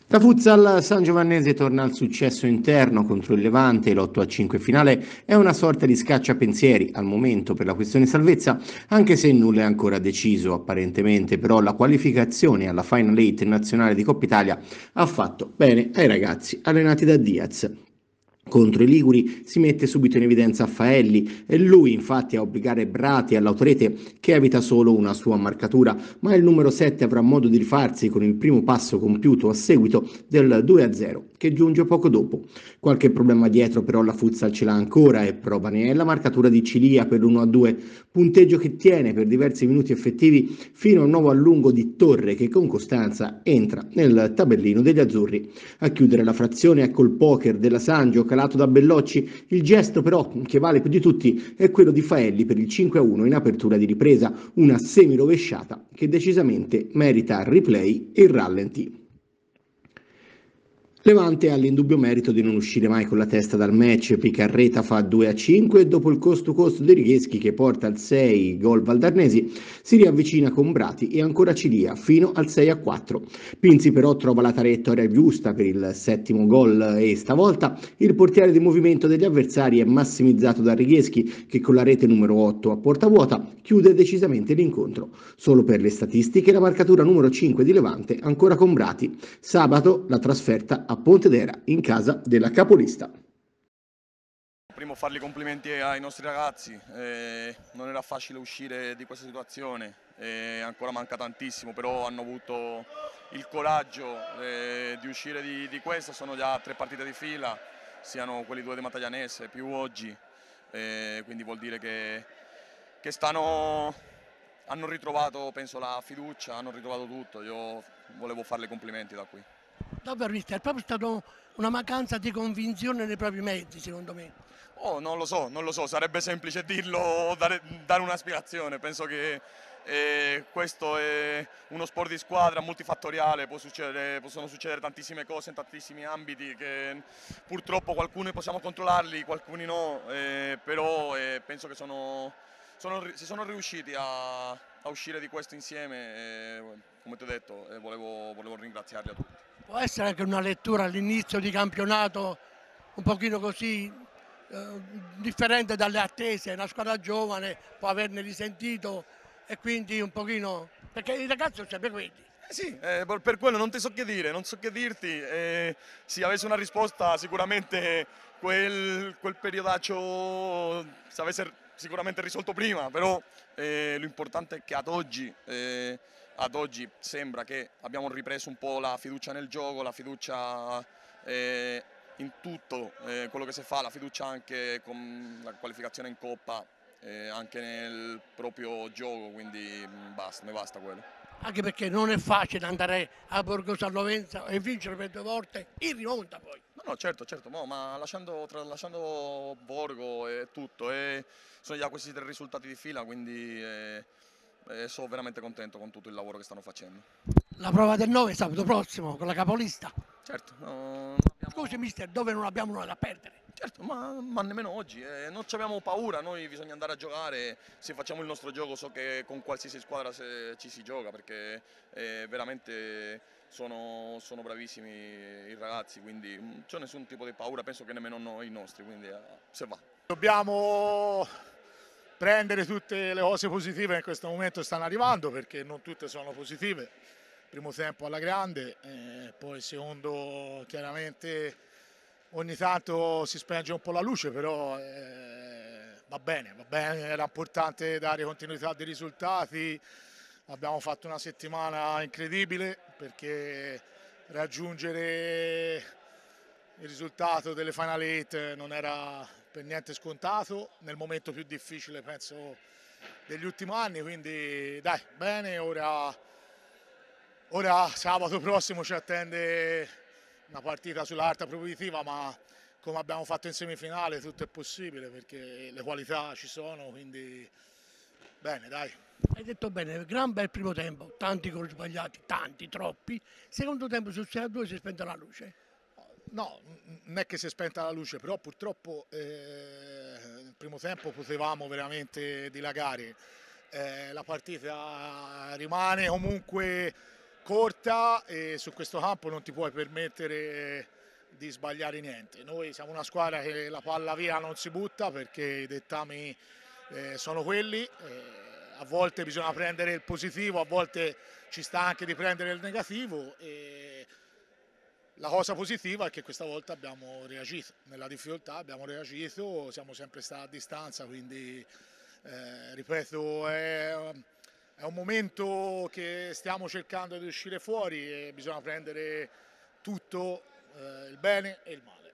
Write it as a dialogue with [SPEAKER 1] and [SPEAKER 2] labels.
[SPEAKER 1] La Futsal Sangiovannese torna al successo interno contro il Levante. L'8-5 finale è una sorta di scacciapensieri al momento per la questione salvezza, anche se nulla è ancora deciso apparentemente, però la qualificazione alla Final 8 nazionale di Coppa Italia ha fatto bene ai ragazzi allenati da Diaz. Contro i Liguri si mette subito in evidenza Faelli, è lui infatti a obbligare Brati all'autorete che evita solo una sua marcatura, ma il numero 7 avrà modo di rifarsi con il primo passo compiuto a seguito del 2-0 che giunge poco dopo. Qualche problema dietro però la Futsal ce l'ha ancora e prova ne è la marcatura di Cilia per l'1-2, punteggio che tiene per diversi minuti effettivi fino a un nuovo allungo di Torre che con costanza entra nel tabellino degli azzurri. A chiudere la frazione è col poker della Sangio calato da Bellocci, il gesto però che vale più di tutti è quello di Faelli per il 5-1 in apertura di ripresa, una semirovesciata che decisamente merita replay e rallenti. Levante ha l'indubbio merito di non uscire mai con la testa dal match, Picarreta fa 2-5 e dopo il cost to cost di Righeschi che porta al 6 gol Valdarnesi si riavvicina con Brati e ancora Cilia fino al 6-4. Pinzi però trova la traiettoria giusta per il settimo gol e stavolta il portiere di movimento degli avversari è massimizzato da Righeschi che con la rete numero 8 a porta vuota chiude decisamente l'incontro. Solo per le statistiche la marcatura numero 5 di Levante ancora con Brati. Sabato la trasferta a Pontedera in casa della capolista.
[SPEAKER 2] Primo fargli i complimenti ai nostri ragazzi, non era facile uscire di questa situazione, ancora manca tantissimo, però hanno avuto il coraggio di uscire di questa, sono già 3 partite di fila, siano quelli 2 di Mataglianese più oggi, quindi vuol dire che hanno ritrovato penso la fiducia, hanno ritrovato tutto, io volevo farle i complimenti da qui.
[SPEAKER 3] Davvero, mister, è proprio stata una mancanza di convinzione nei propri mezzi, secondo me.
[SPEAKER 2] Oh, non lo so, sarebbe semplice dirlo o dare una spiegazione, penso che questo è uno sport di squadra multifattoriale, possono succedere tantissime cose in tantissimi ambiti che purtroppo alcuni possiamo controllarli, alcuni no, però penso che si sono riusciti a uscire di questo insieme, come ti ho detto, volevo ringraziarli a tutti.
[SPEAKER 3] Può essere anche una lettura all'inizio di campionato un pochino così differente dalle attese, una squadra giovane può averne risentito e quindi un pochino, perché i ragazzi sono sempre quelli.
[SPEAKER 2] Sì, per quello non ti so che dire, non so che dirti, se avessi una risposta sicuramente quel periodaccio si avesse sicuramente risolto prima, però l'importante è che ad oggi sembra che abbiamo ripreso un po' la fiducia nel gioco, la fiducia in tutto quello che si fa, la fiducia anche con la qualificazione in Coppa, anche nel proprio gioco, quindi mi basta quello.
[SPEAKER 3] Anche perché non è facile andare a Borgo Sallovenza e vincere per 2 volte in rimonta poi.
[SPEAKER 2] No, certo, ma lasciando Borgo e tutto, sono già questi 3 risultati di fila, quindi sono veramente contento con tutto il lavoro che stanno facendo.
[SPEAKER 3] La prova del 9 sabato prossimo con la capolista.
[SPEAKER 2] Certo,
[SPEAKER 3] Scusi mister, dove non abbiamo nulla da perdere?
[SPEAKER 2] certo, ma nemmeno oggi, non ci abbiamo paura, noi bisogna andare a giocare, se facciamo il nostro gioco so che con qualsiasi squadra ci si gioca perché veramente sono bravissimi i ragazzi, quindi non c'è nessun tipo di paura, penso che nemmeno noi i nostri, quindi se va.
[SPEAKER 4] Dobbiamo prendere tutte le cose positive che in questo momento stanno arrivando perché non tutte sono positive. Primo tempo alla grande, poi secondo chiaramente ogni tanto si spenge un po' la luce, però va bene, era importante dare continuità dei risultati, abbiamo fatto una settimana incredibile perché raggiungere il risultato delle Final 8 non era per niente scontato, nel momento più difficile penso degli ultimi anni, quindi dai, bene, ora sabato prossimo ci attende una partita sull'alta propositiva, ma come abbiamo fatto in semifinale tutto è possibile perché le qualità ci sono, quindi bene, dai.
[SPEAKER 3] Hai detto bene, gran bel primo tempo, tanti gol sbagliati, tanti, troppi. Secondo tempo sul 6-2 si è spenta la luce.
[SPEAKER 4] No, non è che si è spenta la luce, però purtroppo nel primo tempo potevamo veramente dilagare. La partita rimane comunque corta e su questo campo non ti puoi permettere di sbagliare niente. Noi siamo una squadra che la palla via non si butta perché i dettami sono quelli, a volte bisogna prendere il positivo, a volte ci sta anche di prendere il negativo. La cosa positiva è che questa volta abbiamo reagito, nella difficoltà abbiamo reagito, siamo sempre stati a distanza, quindi ripeto, è un momento che stiamo cercando di uscire fuori e bisogna prendere tutto, il bene e il male.